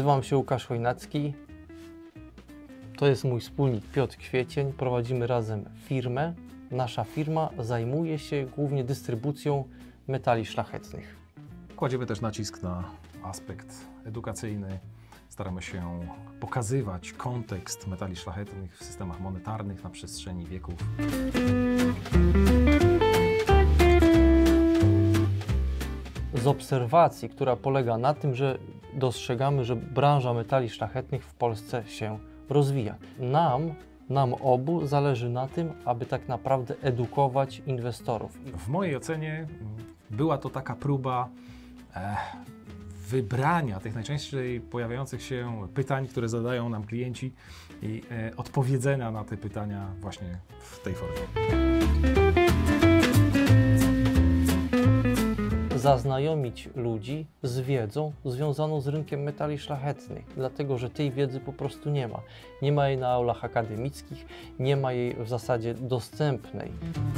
Nazywam się Łukasz Chojnacki. To jest mój wspólnik Piotr Kwiecień. Prowadzimy razem firmę. Nasza firma zajmuje się głównie dystrybucją metali szlachetnych. Kładziemy też nacisk na aspekt edukacyjny. Staramy się pokazywać kontekst metali szlachetnych w systemach monetarnych na przestrzeni wieków. Z obserwacji, która polega na tym, że dostrzegamy, że branża metali szlachetnych w Polsce się rozwija. Nam obu zależy na tym, aby tak naprawdę edukować inwestorów. W mojej ocenie była to taka próba wybrania tych najczęściej pojawiających się pytań, które zadają nam klienci i odpowiedzenia na te pytania właśnie w tej formie. Zaznajomić ludzi z wiedzą związaną z rynkiem metali szlachetnych, dlatego że tej wiedzy po prostu nie ma. Nie ma jej na aulach akademickich, nie ma jej w zasadzie dostępnej.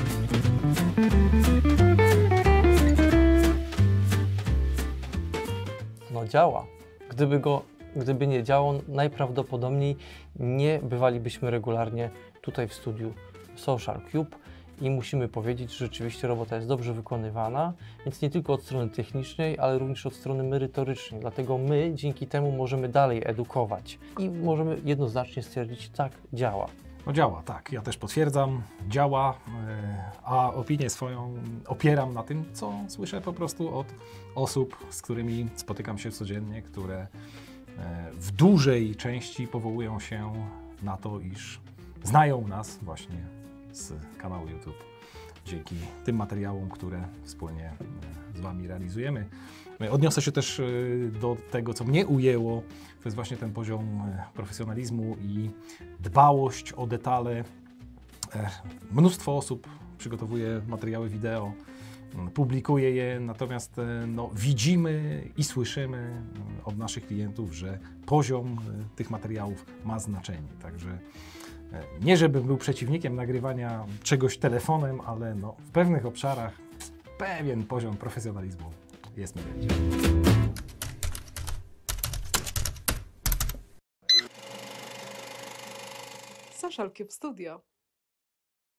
No działa. Gdyby nie działał, najprawdopodobniej nie bywalibyśmy regularnie tutaj w studiu Social Cube. I musimy powiedzieć, że rzeczywiście robota jest dobrze wykonywana, więc nie tylko od strony technicznej, ale również od strony merytorycznej. Dlatego my dzięki temu możemy dalej edukować i możemy jednoznacznie stwierdzić, tak, działa. No działa, tak. Ja też potwierdzam, działa, a opinię swoją opieram na tym, co słyszę po prostu od osób, z którymi spotykam się codziennie, które w dużej części powołują się na to, iż znają nas właśnie z kanału YouTube, dzięki tym materiałom, które wspólnie z Wami realizujemy. Odniosę się też do tego, co mnie ujęło, to jest właśnie ten poziom profesjonalizmu i dbałość o detale. Mnóstwo osób przygotowuje materiały wideo, publikuje je, natomiast no, widzimy i słyszymy od naszych klientów, że poziom tych materiałów ma znaczenie. Także nie żebym był przeciwnikiem nagrywania czegoś telefonem, ale no, w pewnych obszarach pewien poziom profesjonalizmu jest mi będzie. Social Cube Studio.